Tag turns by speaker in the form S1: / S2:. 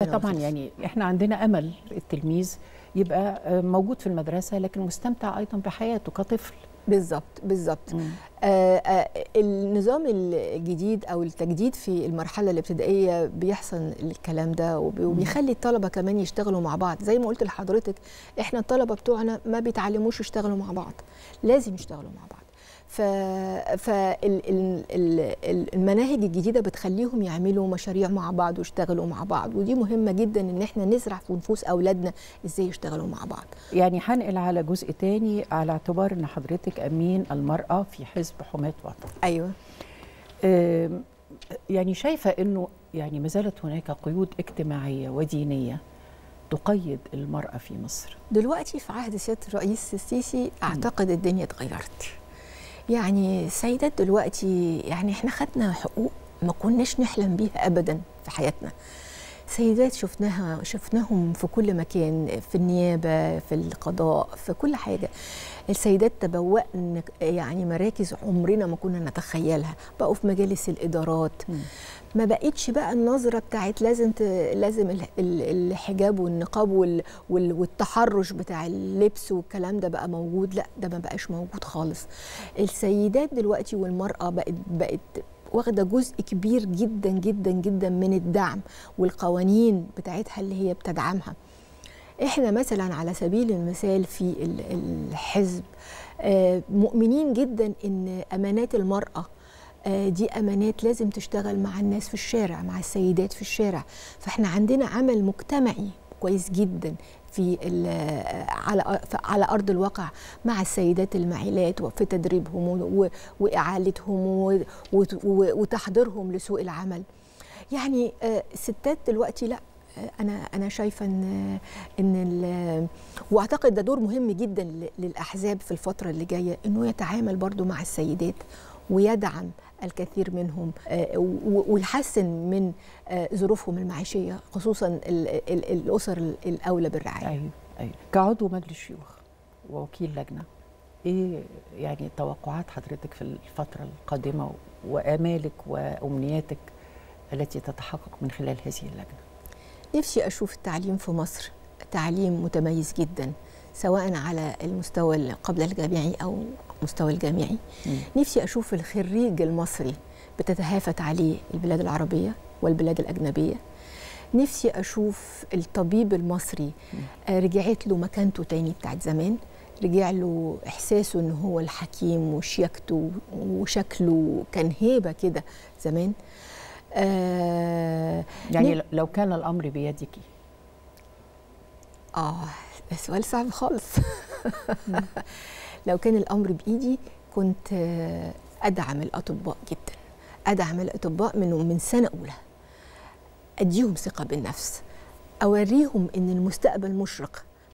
S1: طبعا يعني احنا عندنا امل التلميذ يبقى موجود في المدرسه لكن مستمتع ايضا بحياته كطفل.
S2: بالظبط بالظبط. النظام الجديد او التجديد في المرحله الابتدائيه بيحصل الكلام ده وبيخلي الطلبه كمان يشتغلوا مع بعض. زي ما قلت لحضرتك احنا الطلبه بتوعنا ما بيتعلموش يشتغلوا مع بعض، لازم يشتغلوا مع بعض. فالمناهج الجديده بتخليهم يعملوا مشاريع مع بعض ويشتغلوا مع بعض، ودي مهمه جدا ان احنا نزرع في نفوس اولادنا ازاي يشتغلوا مع بعض.
S1: يعني هنقل على جزء تاني على اعتبار ان حضرتك امين المراه في حزب حماة وطن.
S2: ايوه.
S1: يعني شايفه انه يعني ما زالت هناك قيود اجتماعيه ودينيه تقيد المراه في مصر؟
S2: دلوقتي في عهد سياده الرئيس السيسي اعتقد الدنيا اتغيرت. يعني السيدات دلوقتي يعني احنا خدنا حقوق ما كناش نحلم بيها ابدا في حياتنا. سيدات شفناهم في كل مكان، في النيابه، في القضاء، في كل حاجه. السيدات تبوأن يعني مراكز عمرنا ما كنا نتخيلها، بقوا في مجالس الادارات. ما بقتش بقى النظره بتاعت لازم الحجاب والنقاب والتحرش بتاع اللبس والكلام ده بقى موجود. لا، ده ما بقاش موجود خالص. السيدات دلوقتي والمراه بقت واخده جزء كبير جدا جدا جدا من الدعم والقوانين بتاعتها اللي هي بتدعمها. احنا مثلا على سبيل المثال في الحزب مؤمنين جدا ان امانات المراه دي امانات لازم تشتغل مع الناس في الشارع، مع السيدات في الشارع. فاحنا عندنا عمل مجتمعي كويس جدا في على ارض الواقع مع السيدات المعيلات، وفي تدريبهم واعالتهم وتحضيرهم لسوق العمل. يعني الستات دلوقتي لا، انا شايفه ان واعتقد ده دور مهم جدا للاحزاب في الفتره اللي جايه، انه يتعامل برضو مع السيدات ويدعم الكثير منهم ويحسن من ظروفهم المعيشيه، خصوصا الاسر الاولى بالرعايه.
S1: ايوه. كعضو مجلس شيوخ ووكيل لجنه، ايه يعني توقعات حضرتك في الفتره القادمه وامالك وامنياتك التي تتحقق من خلال هذه اللجنه؟
S2: نفسي اشوف التعليم في مصر تعليم متميز جدا، سواء على المستوى قبل الجامعي او مستوى الجامعي. نفسي اشوف الخريج المصري بتتهافت عليه البلاد العربيه والبلاد الاجنبيه. نفسي اشوف الطبيب المصري رجعت له مكانته تاني بتاعت زمان، رجع له احساسه ان هو الحكيم وشياكته وشكله كان هيبه كده زمان.
S1: يعني لو كان الامر بيدك؟
S2: سؤال صعب خالص. لو كان الامر بايدي كنت ادعم الاطباء جدا، ادعم الاطباء من سنه اولى، اديهم ثقه بالنفس، اوريهم ان المستقبل مشرق